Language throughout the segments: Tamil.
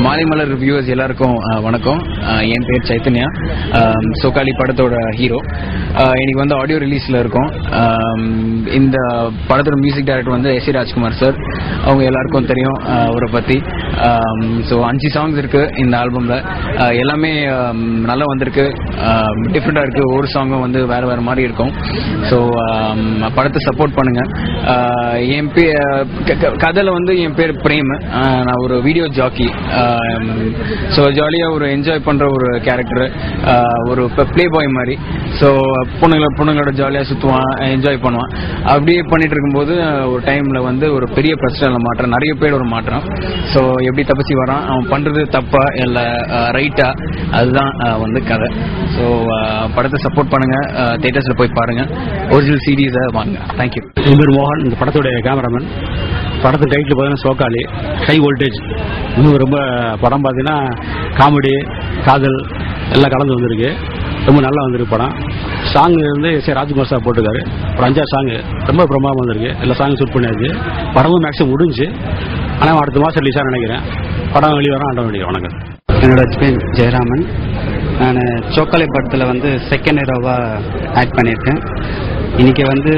மாலைமலர் வியூவர்ஸ் எல்லாருக்கும் வணக்கம். என் பேர் சைத்தன்யா, சோக்காலி படத்தோட ஹீரோ. இன்னைக்கு வந்து ஆடியோ ரிலீஸில் இருக்கோம். இந்த படத்தோட மியூசிக் டைரக்டர் வந்து எஸ். ராஜ்குமார் சார். அவங்க எல்லாருக்கும் தெரியும் அவரை பற்றி. ஸோ 5 சாங்ஸ் இருக்கு இந்த ஆல்பமில். எல்லாமே நல்லா வந்திருக்கு, டிஃப்ரெண்டாக இருக்கு. ஒரு சாங்கும் வந்து வேற வேற மாதிரி இருக்கும். ஸோ படத்தை சப்போர்ட் பண்ணுங்க. என் கதையில் வந்து என் பேர் பிரேம். நான் ஒரு வீடியோ ஜாக்கி. ஸோ ஜாலியாக ஒரு என்ஜாய் பண்ணுற ஒரு கேரக்டர், ஒரு ப்ளே பாய் மாதிரி. ஸோ பொண்ணுங்களோட ஜாலியாக சுற்றுவான், என்ஜாய் பண்ணுவான். அப்படியே பண்ணிட்டு இருக்கும்போது ஒரு டைமில் வந்து ஒரு பெரிய பிரச்சனையில் மாற்றம், நிறைய பேர் ஒரு மாற்றம். ஸோ எப்படி தப்பிச்சு வரான், அவன் பண்ணுறது தப்பா இல்லை ரைட்டா, அதுதான் வந்து கதை. ஸோ படத்தை சப்போர்ட் பண்ணுங்க, தியேட்டர்ஸில் போய் பாருங்க, ஒரிஜினல் சீரீஸை வாங்க. தேங்க்யூ. என் பேர் மோகன், இந்த படத்துடைய கேமராமேன். படத்து டைட்டில் பார்த்தீங்கன்னா சோக்காலி, ஹை வோல்டேஜ். இன்னும் ரொம்ப படம் பார்த்தீங்கன்னா காமெடி, காதல் எல்லாம் கலந்து வந்திருக்கு. ரொம்ப நல்லா வந்திருக்கு படம். சாங் வந்து எஸ். ராஜ்குமார் சார் போட்டிருக்காரு. ஒரு 5 சாங் ரொம்ப பிரமாதமாக வந்திருக்கு. எல்லா சாங்கும் ஷூட் பண்ணியாச்சு. படமும் மேக்ஸிமம் முடிஞ்சு, ஆனால் அடுத்த மாதம் ரிலீஸாக நினைக்கிறேன். படம் வெளிவரம் ஆண்ட வேண்டிய. வணக்கம். என்னோட பேர் ஜெயராமன். நான் சோக்காலி படத்தில் வந்து செகண்ட் ஹீரோவாக ஆக்ட் பண்ணியிருக்கேன். இன்னைக்கு வந்து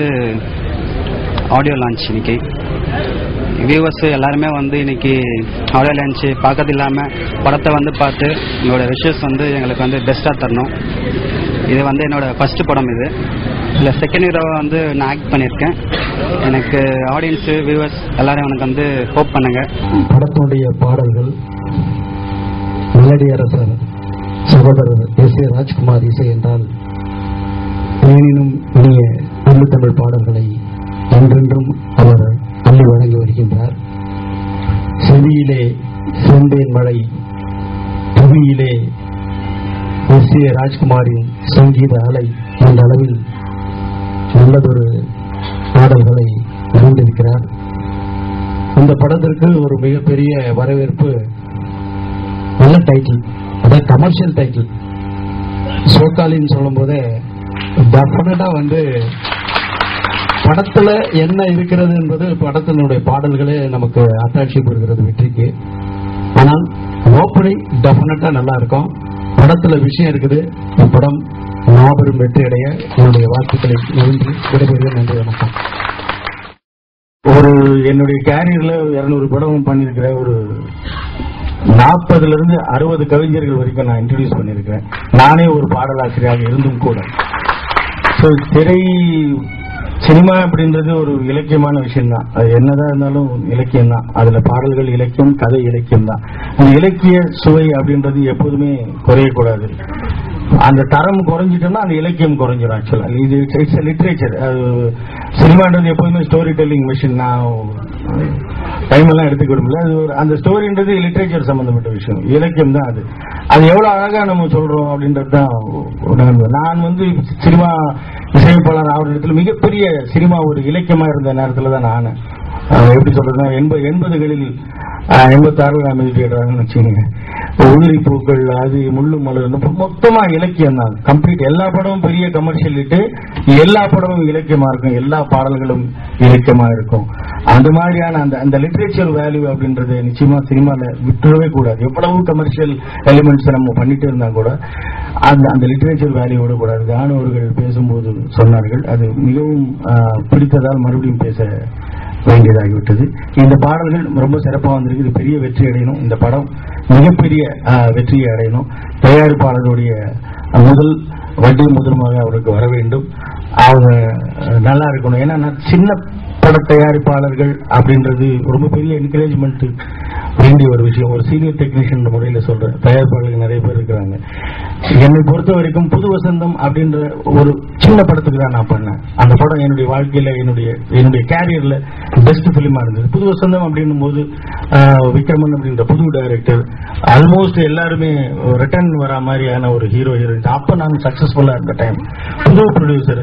ஆடியோ லான்ச். இன்னைக்கு வியூவர்ஸ் எல்லாருமே வந்து இன்னைக்கு ஆடியோ லான்ச் பார்க்கறது இல்லாமல் படத்தை வந்து பார்த்து உங்களோட விஷஸ் வந்து எங்களுக்கு வந்து பெஸ்ட்டாக தரணும். இது வந்து என்னோட ஃபர்ஸ்ட் படம். இது இல்லை செகண்ட் ஹீரோவை வந்து நான் ஆக்ட் பண்ணியிருக்கேன். எனக்கு ஆடியன்ஸு வியூவர்ஸ் எல்லாரும் எனக்கு வந்து ஹோப் பண்ணுங்க. படத்தினுடைய பாடல்கள் மெலடி அரசர் சகோதரர் எஸ். ராஜ்குமார் இசை என்றால் ஏனினும் இனிய தமிழ் பாடல்களை என்றென்றும் அவர் அள்ளி வழங்கி வருகின்றார். செவியிலே செந்தேன் மழை, புவியிலே எஸ். ராஜ்குமாரின் சங்கீத அலை என்ற அளவில் நல்லதொரு பாடல்களை அறிந்திருக்கிறார். இந்த படத்திற்கு ஒரு மிகப்பெரிய வரவேற்பு. நல்ல டைட்டில், அதாவது கமர்ஷியல் டைட்டில். சோக்காலின்னு சொல்லும் போதே டெஃபினட்டா வந்து படத்துல என்ன இருக்கிறது என்பது படத்தினுடைய பாடல்களே நமக்கு அட்டாட்சி பெறுகிறது வெற்றிக்கு. ஆனால் ஓப்பனிங் டெஃபினட்டா நல்லா இருக்கும். படத்துல விஷயம் இருக்குது. படம் மாபெரும் வெற்றி அடைய என்னுடைய வாழ்த்துக்களை நன்றி விடைபெறுகிறேன். நன்றி, வணக்கம். என்னுடைய கேரியர்ல 200 படம் பண்ணிருக்கிற ஒரு 40 இருந்து 60 கவிஞர்கள் வரைக்கும் நான் இன்ட்ரோடியூஸ் பண்ணிருக்கிறேன். நானே ஒரு பாடலாசிரியராக இருந்தும் கூட. சினிமா அப்படின்றது ஒரு இலக்கியமான விஷயம் தான். அது என்னதான் இருந்தாலும் இலக்கியம் தான். அதுல பாடல்கள் இலக்கியம், கதை இலக்கியம் தான். அந்த இலக்கிய சுவை அப்படின்றது எப்போதுமே குறையக்கூடாது. அந்த தரம் குறைஞ்சிட்டோம்னா அந்த இலக்கியம் குறைஞ்சிடும். ஆக்சுவலா இது இட்ஸ் லிட்ரேச்சர். சினிமான்றது எப்போதுமே ஸ்டோரி டெல்லிங் மிஷின். நான் டைம் எல்லாம் எடுத்துக்க விடும்ல. அது அந்த ஸ்டோரின்றது லிட்ரேச்சர் சம்பந்தப்பட்ட விஷயம், இலக்கியம் தான். அது எவ்வளவு அழகா நம்ம சொல்றோம் அப்படின்றது தான். நான் வந்து சினிமா இசையமைப்பாளர் ஆகிற இடத்துல மிகப்பெரிய சினிமா ஒரு இலக்கியமா இருந்த நேரத்துல தான் நான் எப்படி சொல்றதுன்னா 80களில் 86 நான் மிதிக்கிறாங்கன்னு வச்சுக்கோங்க. உதிரி பூக்கள், அது முள்ளு மலர், மொத்தமா இலக்கியம் தான். கம்ப்ளீட் எல்லா படமும் பெரிய கமர்ஷியல் இட்டு எல்லா படமும் இலக்கியமா இருக்கும், எல்லா பாடல்களும் இலக்கியமா இருக்கும். அந்த மாதிரியான அந்த லிட்ரேச்சர் வேல்யூ அப்படின்றது நிச்சயமா சினிமால விட்டுறவே கூடாது. எவ்வளவு கமர்ஷியல் எலிமெண்ட்ஸ் நம்ம பண்ணிட்டு இருந்தா கூட அந்த லிட்ரேச்சர் வேல்யூ விட கூடாது. தானு அவர்கள் பேசும்போது சொன்னார்கள், அது மிகவும் பிடித்ததால் மறுபடியும் பேச வேண்டியதாகிவிட்டது. இந்த பாடல்கள் ரொம்ப சிறப்பாக வந்திருக்கு. இது பெரிய வெற்றி அடையணும். இந்த படம் மிகப்பெரிய வெற்றியை அடையணும். தயாரிப்பாளருடைய முதல் வட்டி முதலுமாக அவருக்கு வர வேண்டும். அவங்க நல்லா இருக்கணும். ஏன்னா சின்ன பட தயாரிப்பாளர்கள் அப்படின்றது ரொம்ப பெரிய என்கரேஜ்மெண்ட் வேண்டிய ஒரு விஷயம். ஒரு சீனியர் டெக்னீஷியன் முறையில் சொல்றேன். தயாரிப்பாளர்கள் நிறைய பேர் இருக்கிறாங்க. என்னை பொறுத்த வரைக்கும் புது வசந்தம் அப்படின்ற ஒரு சின்ன படத்துக்கு தான் நான் பண்ணேன். அந்த படம் என்னுடைய வாழ்க்கையில என்னுடைய கேரியர்ல பெஸ்ட் பிலிமா இருந்தது. புது வசந்தம் அப்படின்னும் போது விக்ரமன் அப்படின்ற புது டைரக்டர், ஆல்மோஸ்ட் எல்லாருமே ரிட்டர்ன் வரா மாதிரியான ஒரு ஹீரோ இருந்துச்சு. அப்ப நான் சக்சஸ்ஃபுல்லா இருந்த டைம். புது ப்ரொடியூசர்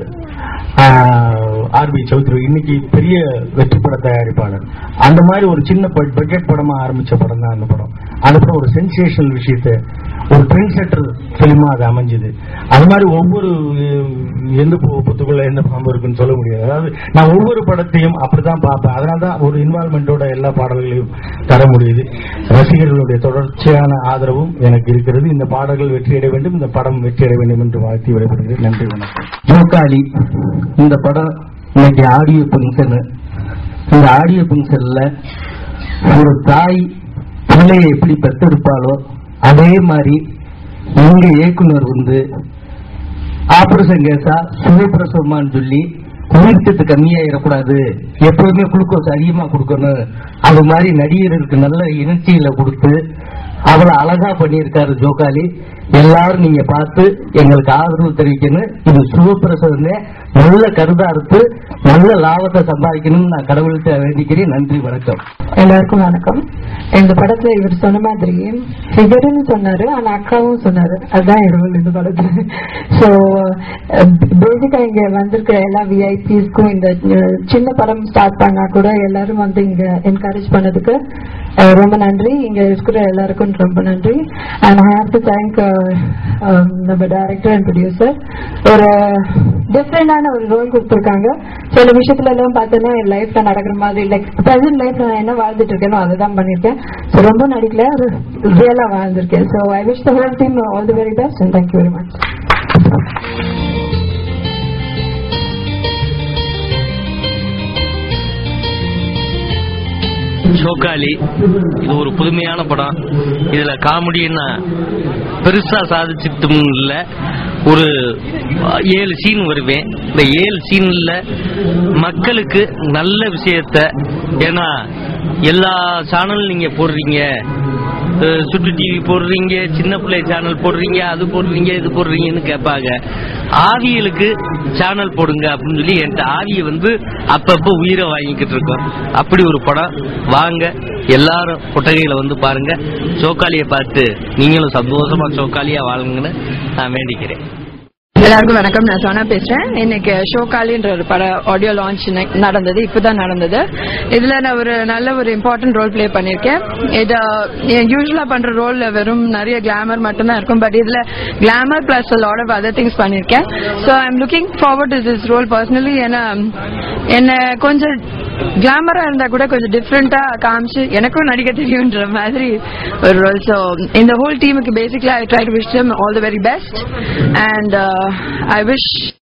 ஆர்பி சௌத்ரி இன்னைக்கு பெரிய வெற்றி பட தயாரிப்பாளர். அந்த மாதிரி ஒரு சின்ன பட்ஜெட் படமா ஆரம்பிச்ச படம் தான் அந்த படம். அந்த படம் ஒரு சென்சேஷனல் விஷயத்தை ஒரு ட்ரெண்ட் செட்டர் பிலிமா அது அமைஞ்சது. அது மாதிரி ஒவ்வொரு எந்த புத்துக்குள்ள எந்த பாம்பு இருக்குன்னு சொல்ல முடியாது. அதாவது நான் ஒவ்வொரு படத்தையும் அப்படிதான் பார்ப்பேன். அதனாலதான் ஒரு இன்வால்மெண்டோட எல்லா பாடல்களையும் தர முடியுது. ரசிகர்களுடைய தொடர்ச்சியான ஆதரவும் எனக்கு இருக்கிறது. இந்த பாடல்கள் வெற்றியடைய வேண்டும், இந்த படம் வெற்றியடைய வேண்டும் என்று வாழ்த்தி விடைபெறுகிறேன். நன்றி, வணக்கம். ஜோகாலி இந்த படம் இன்னைக்கு ஆடியோ ஃபங்க்ஷன். இந்த ஆடியோ ஃபங்க்ஷன்ல ஒரு தாய் பிள்ளையை எப்படி பெற்றெடுப்பாலோ அதே மாதிரி எங்க இயக்குனர் வந்து ஆபரேஷன் கேஸா சுகப்பிரசவமான்னு சொல்லி உயிர்த்தத்து கம்மியாயிடக்கூடாது, எப்பவுமே குளுக்கோஸ் அதிகமா கொடுக்கணும், அது மாதிரி நடிகர்களுக்கு நல்ல எனர்ஜியில கொடுத்து அவ்வளவு அழகா பண்ணியிருக்காரு ஜோகாலி. எல்லாரும் நீங்க பார்த்து எங்களுக்கு ஆதரவு தெரிவிக்கணும். இது சுகப்பிரசவமே நல்ல கருதார்த்து நல்ல லாபத்தை சம்பாதிக்கணும்னு நான் கடவுள்கிட்ட வேண்டிக்கிறேன். நன்றி, வணக்கம். எல்லாருக்கும் வணக்கம். இந்த படத்துல இவர் சொன்ன மாதிரி ஃபிகர்னு சொன்னாரு, ஆனா அக்காவும் சொன்னாரு. அதுதான் இவர் இந்த படத்துல. சோ பேசிக்கா இங்க வந்திருக்கிற எல்லா விஐபிஸ்க்கும் இந்த சின்ன படம் ஸ்டார்ட் பண்ணா கூட எல்லாரும் வந்து இங்க என்கரேஜ் பண்ணதுக்கு ரொம்ப நன்றி. இங்க இருக்கிற எல்லாருக்கும் ரொம்ப நன்றி. And I have to thank நம்ம டைரக்டர் அண்ட் ப்ரொடியூசர். ஒரு டிஃப்ரெண்டான ஒரு ரோல் கொடுத்துருக்காங்க. சில விஷயத்துல எல்லாம் பார்த்தோன்னா என் லைஃப்ல நடக்கிற மாதிரி லைக் பிரசன்ட் லைஃப்ல நான் என்ன வாழ்ந்துட்டு இருக்கேனோ அதை தான் பண்ணிருக்கேன். ஸோ ரொம்ப நடிக்கல, ரியலா வாழ்ந்திருக்கேன். So I wish the whole team all the very best and thank you very much. சோக்காலி இது ஒரு புதுமையான படம். இதுல காமெடின்னா பெருசா சாதிச்சிட்டும் இல்ல. ஒரு 7 சீன் வருவேன். இந்த 7 சீன்ல மக்களுக்கு நல்ல விஷயத்த, ஏன்னா எல்லா சேனல் நீங்க போடுறீங்க, சுட்டு டிவி போடுறீங்க, சின்ன பிள்ளை சேனல் போடுறீங்க, அது போடுறீங்க, இது போடுறீங்கன்னு கேட்பாங்க. ஆவியலுக்கு சேனல் போடுங்க அப்படின்னு சொல்லி என்கிட்ட ஆவியை வந்து அப்பப்போ உயிரை வாங்கிக்கிட்டு இருக்கோம். அப்படி ஒரு படம். வாங்க எல்லாரும் கொட்டகையில வந்து பாருங்க. சோக்காலியை பார்த்து நீங்களும் சந்தோஷமா சோக்காலியா வாழுங்கன்னு நான் வேண்டிக்கிறேன். எல்லாருக்கும் வணக்கம். நான் சோனா பேசுறேன். இன்னைக்கு ஷோகாலின்ற ஒரு பட ஆடியோ லான்ச் நடந்தது, இப்பதான் நடந்தது. இதுல நான் ஒரு நல்ல ஒரு இம்பார்ட்டன்ட் ரோல் பிளே பண்ணிருக்கேன். இது யூஸ்வலா பண்ற ரோல் வெறும் நிறைய கிளாமர் மட்டும் தான் இருக்கும். பட் இதுல glamour plus lot of other things பண்ணிருக்கேன். So I am looking forward to this role personally. ஏன்னா என்ன கொஞ்சம் கிளாமரா இருந்தா கூட கொஞ்சம் டிஃப்ரெண்டா காமிச்சு எனக்கும் நடிக்க தெரியும்ன்ற மாதிரி ஒரு ரோல். ஸோ இந்த ஹோல் டீமுக்கு பேசிக்கலா I try to wish them all the very best. And I wish